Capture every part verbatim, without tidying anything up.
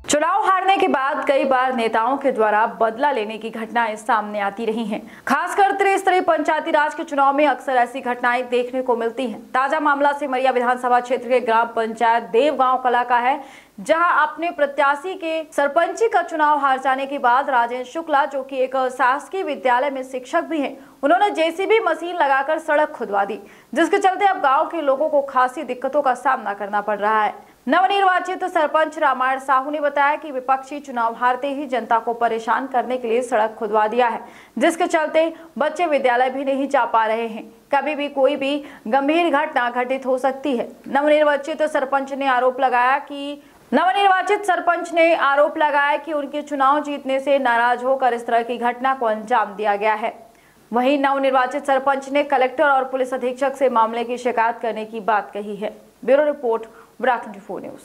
चुनाव हारने के बाद कई बार नेताओं के द्वारा बदला लेने की घटनाएं सामने आती रही हैं। खासकर त्रिस्तरीय पंचायती राज के चुनाव में अक्सर ऐसी घटनाएं देखने को मिलती हैं। ताजा मामला सिमरिया विधानसभा क्षेत्र के ग्राम पंचायत देवगांव कला का है, जहां अपने प्रत्याशी के सरपंची का चुनाव हार जाने के बाद राजेंद्र शुक्ला, जो कि एक शासकीय विद्यालय में शिक्षक भी हैं, उन्होंने जेसीबी मशीन लगाकर सड़क खुदवा दी, जिसके चलते अब गाँव के लोगों को खासी दिक्कतों का सामना करना पड़ रहा है। नवनिर्वाचित सरपंच रामायण साहू ने बताया कि विपक्षी चुनाव हारते ही जनता को परेशान करने के लिए सड़क खुदवा दिया है, जिसके चलते बच्चे विद्यालय भी नहीं जा पा रहे हैं। कभी भी कोई भी गंभीर घटना घटित हो सकती है। नवनिर्वाचित सरपंच ने आरोप लगाया कि नवनिर्वाचित सरपंच ने आरोप लगाया कि उनके चुनाव जीतने से नाराज होकर इस तरह की घटना को अंजाम दिया गया है। वहीं नवनिर्वाचित सरपंच ने कलेक्टर और पुलिस अधीक्षक से मामले की शिकायत करने की बात कही है। ब्यूरो रिपोर्ट, ब्राक ट्वेंटी फोर न्यूज।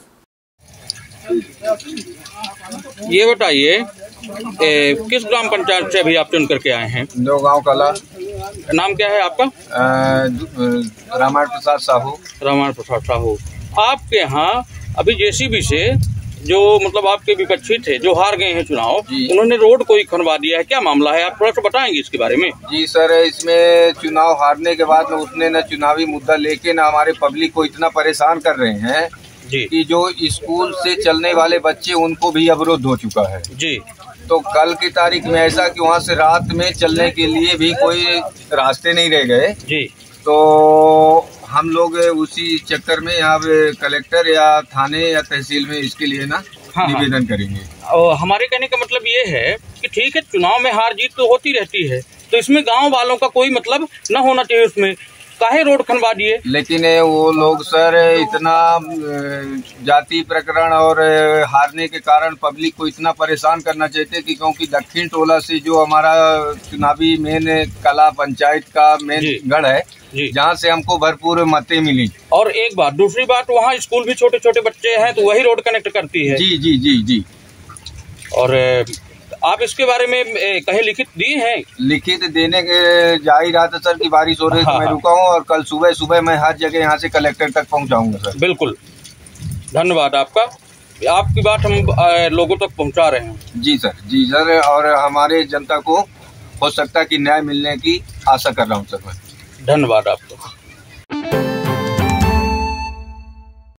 ये बताइए, किस ग्राम पंचायत से अभी आप चुन करके आए हैं? देवगांव कला। नाम क्या है आपका? रामायण प्रसाद साहू। रामायण प्रसाद साहू। आपके यहाँ अभी जेसीबी से जो मतलब आपके विपक्षी थे जो हार गए हैं चुनाव, उन्होंने रोड कोई खनवा दिया है, क्या मामला है? आप थोड़ा सा बताएंगे इसके बारे में? जी सर, इसमें चुनाव हारने के बाद में उसने न चुनावी मुद्दा लेके न हमारे पब्लिक को इतना परेशान कर रहे हैं जी कि जो स्कूल से चलने वाले बच्चे उनको भी अवरोध हो चुका है जी। तो कल की तारीख में ऐसा कि वहाँ से रात में चलने के लिए भी कोई रास्ते नहीं रह गए जी। तो हम लोग उसी चक्कर में यहाँ कलेक्टर या थाने या तहसील में इसके लिए ना हाँ, निवेदन करेंगे। और हमारे कहने का मतलब ये है कि ठीक है, चुनाव में हार जीत तो होती रहती है, तो इसमें गांव वालों का कोई मतलब न होना चाहिए। उसमें काहे रोड खनवा दिए? लेकिन वो लोग सर इतना जाति प्रकरण और हारने के कारण पब्लिक को इतना परेशान करना चाहते कि क्योंकि दक्षिण टोला से जो हमारा चुनावी मेन कला पंचायत का मेन गढ़ है, जहाँ से हमको भरपूर मतें मिली। और एक बात, दूसरी बात, वहाँ स्कूल भी छोटे छोटे बच्चे हैं, तो वही रोड कनेक्ट करती है। जी जी जी जी। और आप इसके बारे में कहीं लिखित दिए हैं? लिखित देने के जा ही रहा था सर कि बारिश हो रही है तो मैं रुका हूँ, और कल सुबह सुबह मैं हर जगह यहाँ से कलेक्टर तक पहुँचाऊंगा सर। बिल्कुल, धन्यवाद आपका। आपकी बात हम लोगों तक पहुँचा रहे हैं। जी सर, जी सर। और हमारे जनता को हो सकता है कि न्याय मिलने की आशा कर रहा हूँ सर मैं। धन्यवाद आपका।